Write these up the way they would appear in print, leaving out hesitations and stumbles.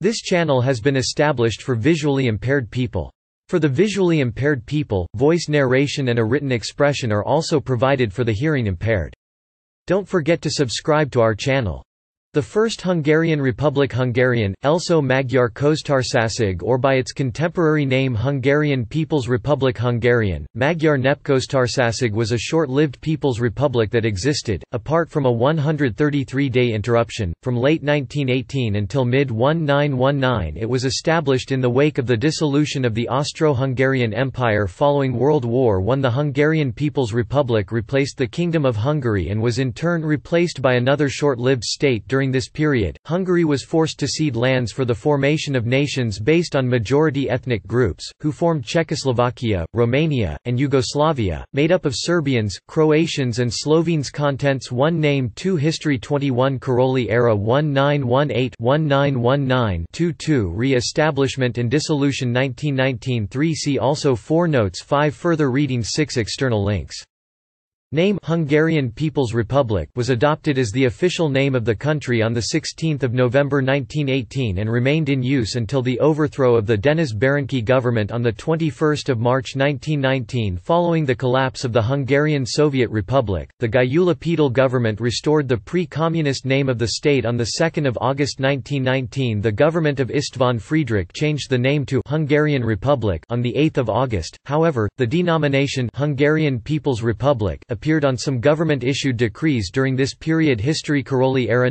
This channel has been established for visually impaired people. For the visually impaired people, voice narration and a written expression are also provided for the hearing impaired. Don't forget to subscribe to our channel. The First Hungarian Republic Hungarian, also Magyar Köztársaság or by its contemporary name Hungarian People's Republic Hungarian, Magyar Népköztársaság was a short-lived people's republic that existed, apart from a 133-day interruption, from late 1918 until mid-1919. It was established in the wake of the dissolution of the Austro-Hungarian Empire following World War I. The Hungarian People's Republic replaced the Kingdom of Hungary and was in turn replaced by another short-lived state. During this period, Hungary was forced to cede lands for the formation of nations based on majority ethnic groups, who formed Czechoslovakia, Romania, and Yugoslavia, made up of Serbians, Croatians and Slovenes. Contents: 1 Name 2 History 21 Karolyi Era 1918-1919-22 Re-establishment and dissolution 1919 3 See also 4 Notes 5 Further reading 6 External links. Name Hungarian People's Republic was adopted as the official name of the country on 16 November 1918 and remained in use until the overthrow of the Denis Bárányi government on 21 March 1919. Following the collapse of the Hungarian Soviet Republic, the Gyula Péter government restored the pre-communist name of the state on 2 August 1919. The government of István Friedrich changed the name to Hungarian Republic on 8 August, however, the denomination Hungarian People's Republic appeared on some government-issued decrees during this period. History Karolyi Era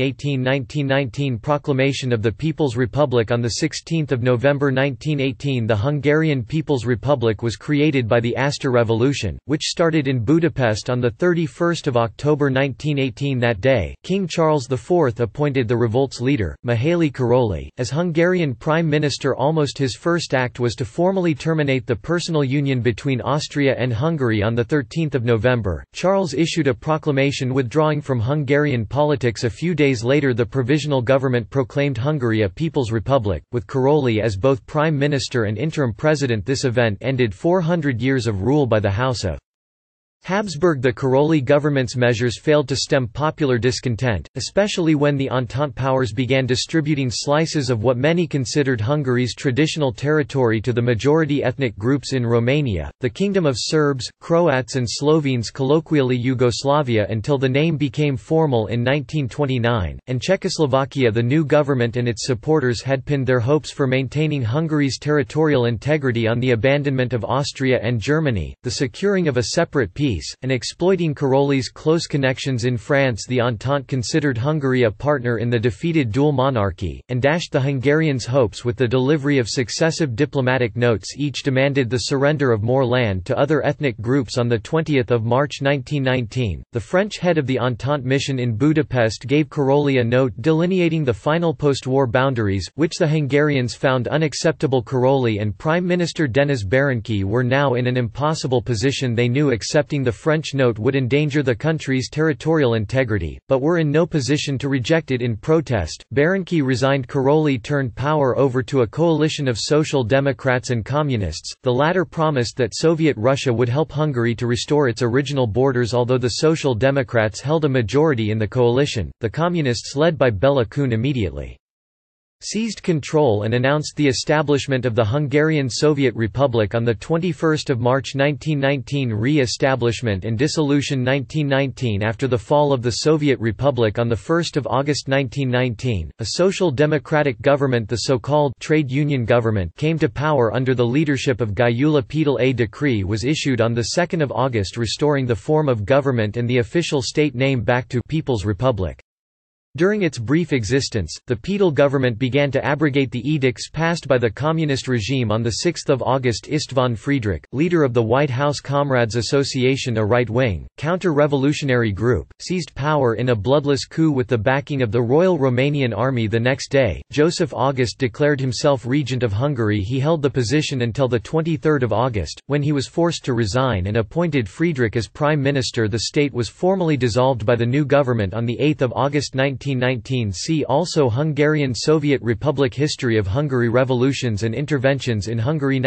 1918–1919 Proclamation of the People's Republic on 16 November 1918. The Hungarian People's Republic was created by the Astor Revolution, which started in Budapest on 31 October 1918. That day, King Charles IV appointed the revolt's leader, Mihaly Karolyi, as Hungarian Prime Minister. Almost his first act was to formally terminate the personal union between Austria and Hungary. On 13 November, Charles issued a proclamation withdrawing from Hungarian politics. A few days later, the provisional government proclaimed Hungary a People's Republic, with Karolyi as both Prime Minister and interim president. This event ended 400 years of rule by the House of Habsburg. The Karolyi government's measures failed to stem popular discontent, especially when the Entente powers began distributing slices of what many considered Hungary's traditional territory to the majority ethnic groups in Romania, the Kingdom of Serbs, Croats and Slovenes, colloquially Yugoslavia until the name became formal in 1929, and Czechoslovakia. The new government and its supporters had pinned their hopes for maintaining Hungary's territorial integrity on the abandonment of Austria and Germany, the securing of a separate peace, and exploiting Karolyi's close connections in France. The Entente considered Hungary a partner in the defeated dual monarchy, and dashed the Hungarians' hopes with the delivery of successive diplomatic notes. Each demanded the surrender of more land to other ethnic groups. On 20 March 1919, the French head of the Entente mission in Budapest gave Karolyi a note delineating the final post-war boundaries, which the Hungarians found unacceptable. Karolyi and Prime Minister Denis Bárányi were now in an impossible position. They knew accepting the French note would endanger the country's territorial integrity, but were in no position to reject it in protest. Bárányi resigned. Karolyi turned power over to a coalition of Social Democrats and Communists. The latter promised that Soviet Russia would help Hungary to restore its original borders. Although the Social Democrats held a majority in the coalition, the Communists led by Bela Kun immediately seized control and announced the establishment of the Hungarian Soviet Republic on 21 March 1919. Re-establishment and dissolution 1919. After the fall of the Soviet Republic on 1 August 1919, a social democratic government, the so-called trade union government, came to power under the leadership of Gyula Péter. A decree was issued on 2 August restoring the form of government and the official state name back to People's Republic. During its brief existence, the Péter government began to abrogate the edicts passed by the communist regime. On 6 August, István Friedrich, leader of the White House Comrades Association, a right-wing, counter-revolutionary group, seized power in a bloodless coup with the backing of the Royal Romanian Army. The next day, Joseph August declared himself regent of Hungary. He held the position until 23 August, when he was forced to resign and appointed Friedrich as prime minister. The state was formally dissolved by the new government on 8 August 1919. See also Hungarian Soviet Republic. History of Hungary. Revolutions and interventions in Hungary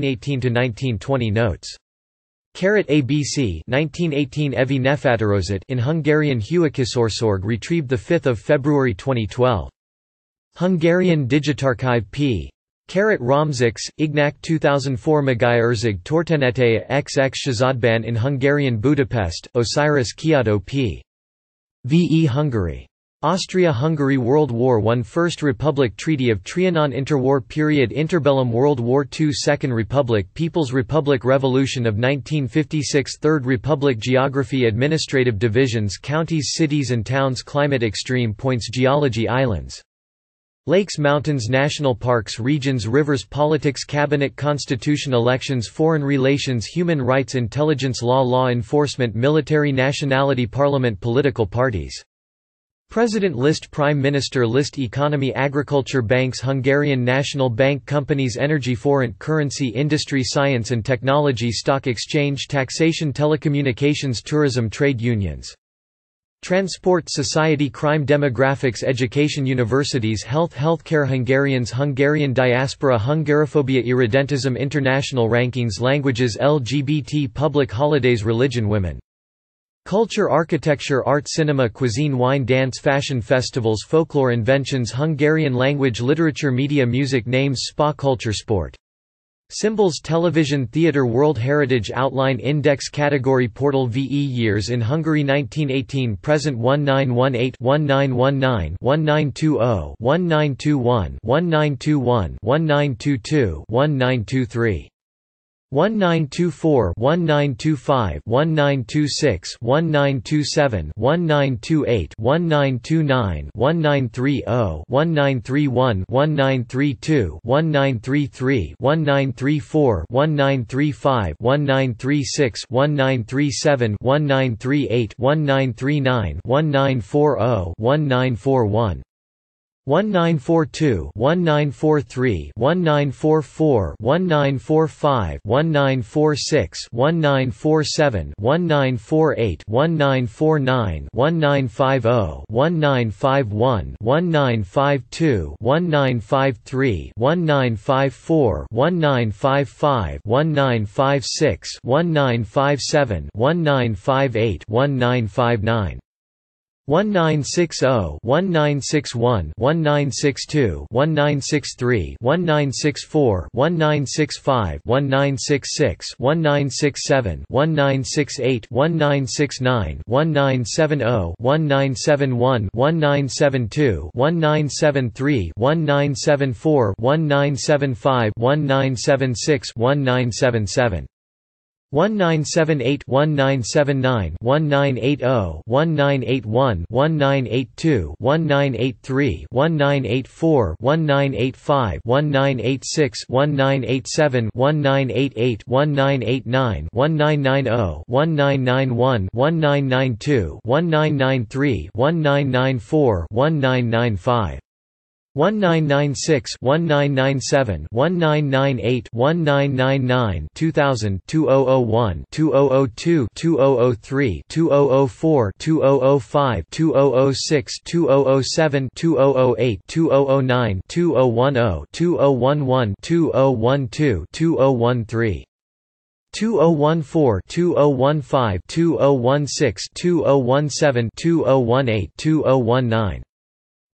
1918–1920 Notes. ABC 1918 Evi Nefatározat in Hungarian Huakisorszorg retrieved 5 February 2012. Hungarian Digitarchive p. Romzix, Ignac 2004 Magyarország Története XX Században in Hungarian Budapest, Osiris Kiadó p. V.E. Hungary. Austria-Hungary World War I First Republic Treaty of Trianon Interwar period Interbellum World War II Second Republic People's Republic Revolution of 1956 Third Republic Geography Administrative divisions Counties Cities and towns Climate Extreme points Geology Islands Lakes Mountains National Parks Regions Rivers Politics Cabinet Constitution Elections Foreign Relations Human Rights Intelligence Law Enforcement Military Nationality Parliament Political parties President list Prime Minister list Economy Agriculture Banks Hungarian National Bank Companies Energy Foreign Currency Industry Science and Technology Stock Exchange Taxation Telecommunications Tourism Trade Unions Transport Society Crime Demographics Education Universities Healthcare Hungarians Hungarian Diaspora Hungarophobia Irredentism International Rankings Languages LGBT Public Holidays Religion Women Culture Architecture Art Cinema Cuisine Wine Dance Fashion Festivals Folklore Inventions Hungarian Language Literature Media Music Names Spa Culture Sport Symbols Television Theatre World Heritage Outline Index Category Portal VE Years in Hungary 1918 Present 1918-1919 1920 1921 1921 1922 1923 1924 1925 1926 1927 1928 1929 1930 1931 1932 1933 1934 1935 1936 1937 1938 1939 1940 1941 1942 1943 1944 1945 1946 1947 1948 1949 1950 1951 1952 1953 1954 1955 1956 1957 1958 1959 1960 1961 1962 1963 1964 1965 1966 1967 1968 1969 1970 1971 1972 1973 1974 1975 1976 1977 1978 1979 1980 1981 1982 1983 1984 1985 1986 1987 1988 1989 1990 1991 1992 1993 1994 1995 1996 1997 1998 1999 2000 2001 2002 2003 2004 2005 2006 2007 2008 2009 2010 2011 2012 2013 2014 2015 2016 2017 2018 2019